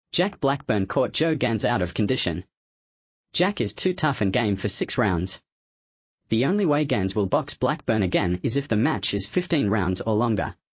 Jack Blackburn caught Joe Gans out of condition. Jack is too tough and game for 6 rounds. The only way Gans will box Blackburn again is if the match is 15 rounds or longer.